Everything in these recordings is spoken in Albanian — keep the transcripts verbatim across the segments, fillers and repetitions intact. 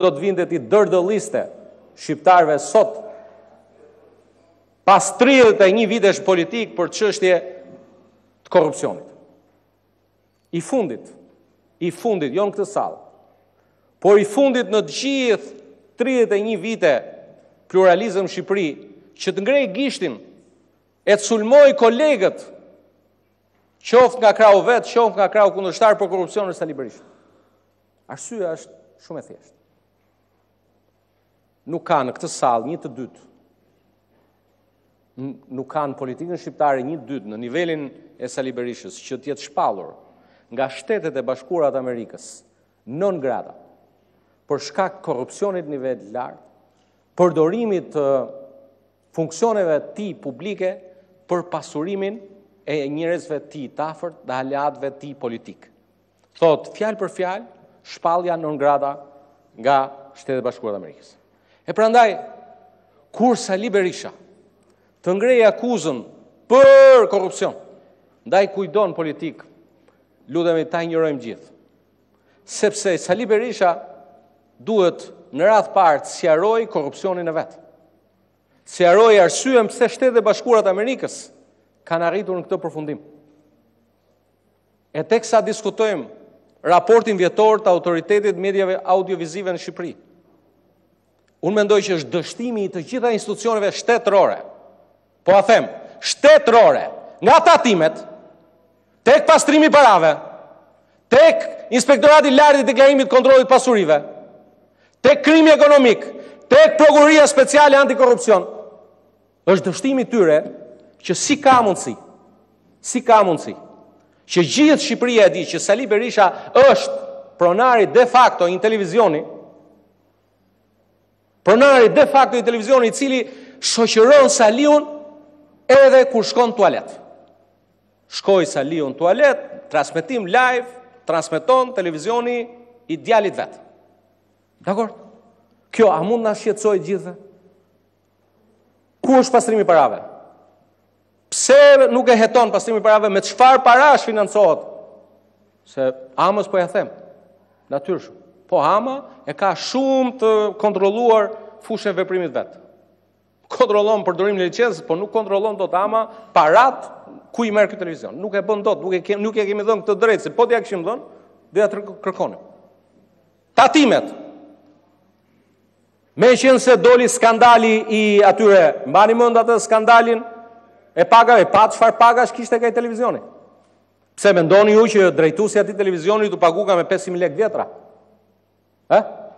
do të vinte ti dërdëlliste shqiptarëve sot, pas tridhjet e një vitesh politik për çështje të korrupsionit. I fundit, i fundit, jo në këtë sallë, por i fundit në të gjithë tridhjet e një vite pluralizëm Shqipëri, që të ngrej gishtin e të sulmoj kolegët, qoftë nga krau vetë, qoftë nga krau kundërshtar për korrupsion në Sali Berisha. Arsyeja është shumë e thjeshtë. Nuk ka në këtë sallë një të dytë, nuk ka në politikën shqiptare një të dytë në nivelin e Sali Berishës që të jetë shpallur nga Shtetet e Bashkuara të Amerikës non grata për shkak korrupsionit në nivel të lartë, përdorimit të funksioneve të tij publike për pasurimin e njerëzve të tij të afërt dhe aleatëve të tij politik. Thot fjalë për fjalë, shpallja non grata nga Shtetet e Bashkuara të Amerikës. E prandaj, kur Sali Berisha të ngrej akuzën për korrupsion, ndaj kujdon politik, lutemi ta injorojmë gjithë. Sepse Sali Berisha duhet në radhë parë të sqarojë korrupsionin e vet. Sqarojë arsyen pse Shtetet e Bashkuara të Amerikës kanë arritur në këtë përfundim. E teksa diskutojmë raportin vjetor të Autoritetit Mediave Audiovizive në Shqipëri, unë mendoj që është dështimi i të gjitha institucioneve shtetërore, po a them, shtetërore, nga tatimet, tek pastrimi parave, tek Inspektorati i Lartë i Deklarimit Kontrollit Pasurive, tek krimi ekonomik, tek Prokuroria Speciale Antikorrupsion, është dështimi tyre që si ka mundësi, si ka mundësi, që gjithë Shqipëria e di që Sali Berisha është pronari de facto i televizioni, pronari de facto i televizioni i cili shoqëron Saliun edhe kur shkon në tualet. Shkoj Saliu në tualet, transmetim live, transmeton televizioni i djalit vetë. Dakor? Kjo, a mund na shqetësoj gjithë? Ku është pastrimi parave? Pse nuk e heton pastrimi parave, me çfarë parash financohet? Se Amës po ja them, natyrshëm. Po Ama e ka shumë të kontrolluar fushën e veprimit vetë. Kontrollon përdorimin e licencës, po nuk kontrollon dot Ama parat ku i merr ky televizion. Nuk e bën dot, nuk e kemi, nuk e kemi dhënë këtë drejtë, se po t'ja kishim dhënë, do ja kërkonim. Tatimet. Me qenë se doli skandali i atyre, mbani mend atë skandalin e pagave, pa çfarë pagash kishte kaj televizioni. Pse mendoni ju që drejtuesi i atij televizioni u paguka me pesë mijë lekë vjetra? Ë?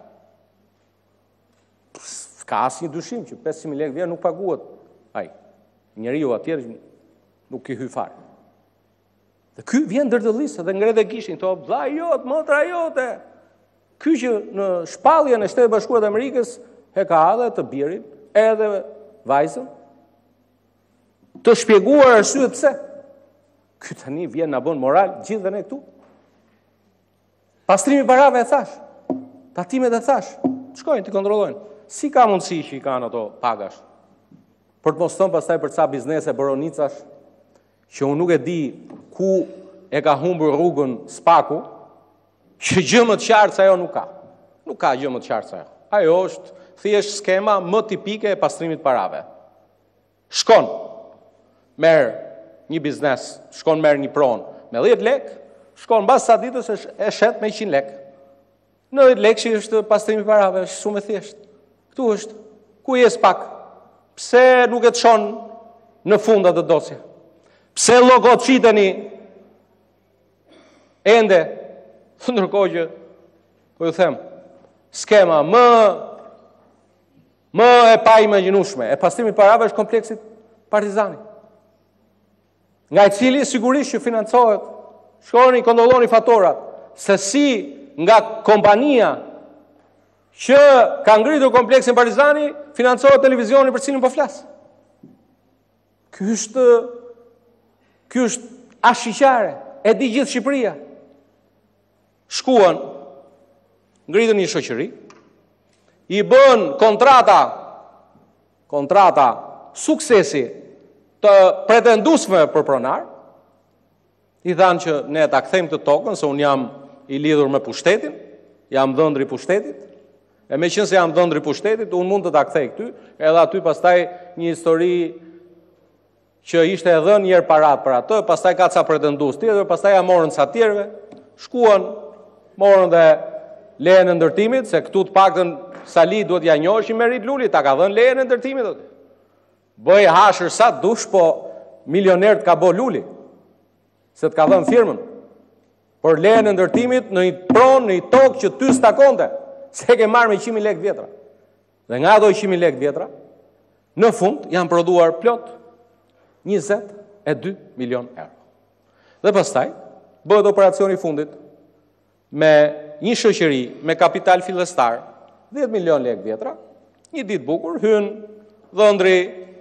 Ka asnjë dyshim që pesë mijë lekë vjetra nuk paguhet. Ai, njeriu atje nuk i hy fare. Dhe ky vjen ndërdëllisë dhe ngre dhe gishin, to vlla jot, motra jote. Ky që në shpalljen e Shtetit Bashkuar të Amerikës e ka edhe të birin, edhe vajzën, të shpjeguar arsye pse. Ky tani vjen na bën moral gjithë dhe ne këtu. Pastrimi parave e thash, tatimet e thash, shkojnë të kontrollojnë. Si ka mundësi që i kanë ato pagash? Për të mos thënë pastaj për ca biznese boronicash, që unë nuk e di ku e ka humbur rrugën Spaku, që gjë më të qartë se ajo nuk ka. Nuk ka gjë më të qartë se ajo. Ajo është thjesht skema më tipike e pastrimit parave. Shkon, merr një biznes, shkon merr një pronë me dhjetë lekë, shkon mbas sa ditës e shet me njëqind lekë. Në dhjetë lekë që është pastrimi parave, është shumë e thjeshtë. Ktu është. Ku je Spak? Pse nuk e çon në fund atë dosje? Pse llogociteni ende? Ndërkohë që, po ju them, skema më më e pa imagjinueshme e pastrimit parave është kompleksit Partizani. Nga i cili sigurisht që financohet, shkoni kontrolloni fatorat, se si nga kompania që ka ngritur kompleksin Partizani financohet televizioni për cilin po flas. Ky është ky është ashiqare, e di gjithë Shqipëria. Shkuan, ngritën një shoqëri, i bën kontrata, kontrata suksesi të pretenduesve për pronar, i thanë që ne ta kthejmë të tokën, se unë jam i lidhur me pushtetin, jam dhëndri pushtetit, E me qenë se jam dhëndri pushtetit, unë mund të ta kthej këty, edhe aty pastaj një histori që ishte e dhënë njerë parat për atë, pastaj ka ca pretendues tjetër, pastaj ja morën ca tjerëve, shkuan, morën dhe lejen e ndërtimit, se këtu të paktën Sali duhet ja njoheshin me Rit Luli, ta ka dhënë lejen e ndërtimit. Bëj hashër sa dush, po milioner të ka bo Luli, se të ka dhënë firmën. Por lejen e ndërtimit në një pronë, në një tokë që ty s'takonte, se ke marrë me qindë mijë lekë vjetra. Dhe nga ato qindë mijë lekë vjetra, në fund janë prodhuar plot njëzet e dy milion euro. Dhe pastaj, bëhet operacioni fundit me një shoqëri me kapital fillestar, dhjetë milion lekë vjetra, një ditë bukur, hyn dhëndri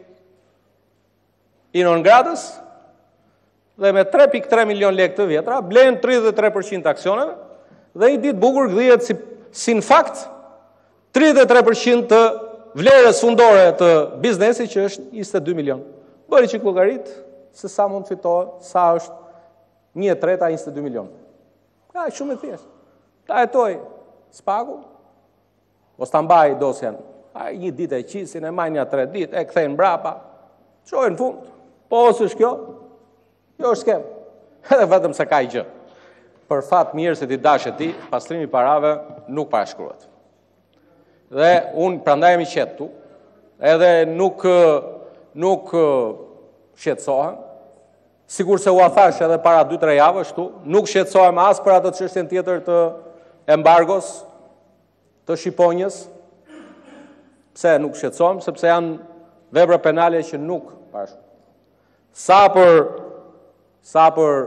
Inon Gradës, dhe me tre pikë tre milion lekë të vjetra, blen tridhjetë e tre përqind të aksioneve, dhe një ditë bukur gdhijet si, si në fakt tridhjetë e tre përqind të vlerës fundore të biznesi që është njëzet e dy milion. Bëri që llogarit se sa mund fitohet, sa është një e treta njëzet e dy milion. Ka shumë e thjeshtë. Ta hetoj spaku, ose ta mbaj dosjen, a një ditë e qisin, e majnë një tre ditë, e kthejnë mbrapa, çojnë në fund. Po ose është kjo, jo është skem. Edhe vetëm se ka i gjë. Për fat mirë se ti dash e ti, pastrimi i parave nuk parashkruhet. Dhe unë prandaj jam i qetë tu, edhe nuk nuk shqetësohem, sikur se u a thash edhe para dy tre javësh tu, nuk shqetësohem as për atë çështjen tjetër të embargos të Shqiponjës. Pse nuk shqetësohem? Sepse janë vepra penale që nuk parashkruhet. Sa për sa për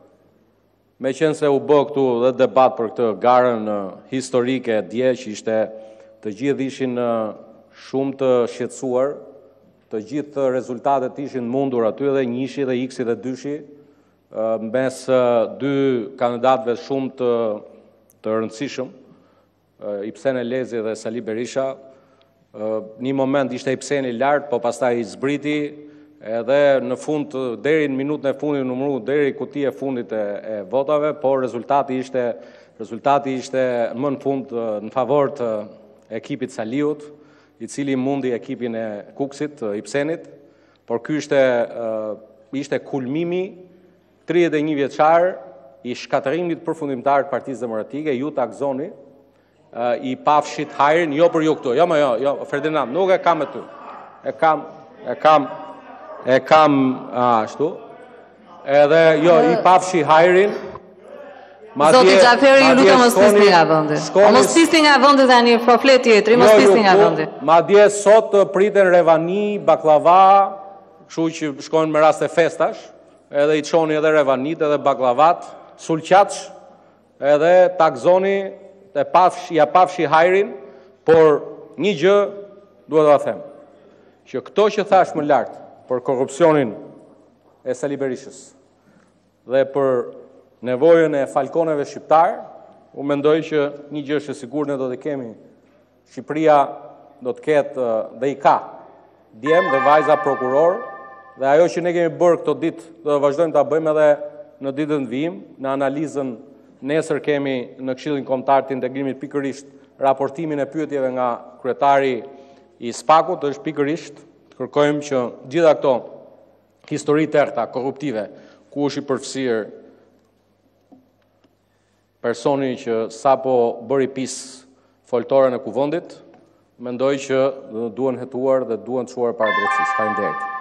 me qenë se u bë këtu dhe debat për këtë garën historike dje që ishte të gjithë ishin shumë të shqetësuar, të gjithë rezultatet ishin mundur aty dhe njëshi dhe iksi dhe dyshi, mes dy kandidatëve shumë të, të rëndësishëm, Ipseni Lezi dhe Sali Berisha. Një moment ishte Ipseni lart, po pastaj i zbriti, edhe në fund, deri në minutën e fundit numëru, deri kutia e fundit e, e votave, por rezultati ishte, rezultati ishte më në fund në favor të ekipit Saliut, i cili mundi ekipin e Kuksit, Ipsenit, por ky ishte, ishte kulmimi tridhjetë e një vjeçar i shkatërimit përfundimtar të Partisë Demokratike, ju takzoni, i pafshit hajrin, jo për ju këtu, jo, më jo, jo, Ferdinand, nuk e kam e ty, e kam, e kam, e kam ashtu, edhe jo, i pafshi hajrin. Zoti Xhaferi, ju lutem mos fisni nga vendi. Mos fisni nga vendi tani, po flet tjetri, mos fisni nga vendi. Madje sot priten revani, baklava, kështu që shkojnë me raste festash, edhe i çoni edhe revanit, edhe baklavat, sulqaç, edhe takzoni, e pafshi, ja pafshi hajrin, por një gjë duhet ta them, që këto që thash më lart, për korrupsionin e Sali Berishës dhe për nevojën e falconeve shqiptar, unë mendoj që një gjë është e sigurt, ne do të kemi, Shqipëria do të ketë dhe i ka djem dhe vajza prokuror, dhe ajo që ne kemi bërë këto ditë, do të vazhdojmë ta bëjmë edhe në ditën vijim, në analizën nesër kemi në Këshillin Kombëtar të Integrimit pikërisht raportimin e pyetjeve nga kryetari i Spakut, është pikërisht kërkojmë që gjitha këto histori tërta korruptive, ku është i përfshirë personi që sapo bëri pis foltore në kuvendit, mendoj që duhen hetuar dhe duhen çuar para drejtësisë. Faleminderit.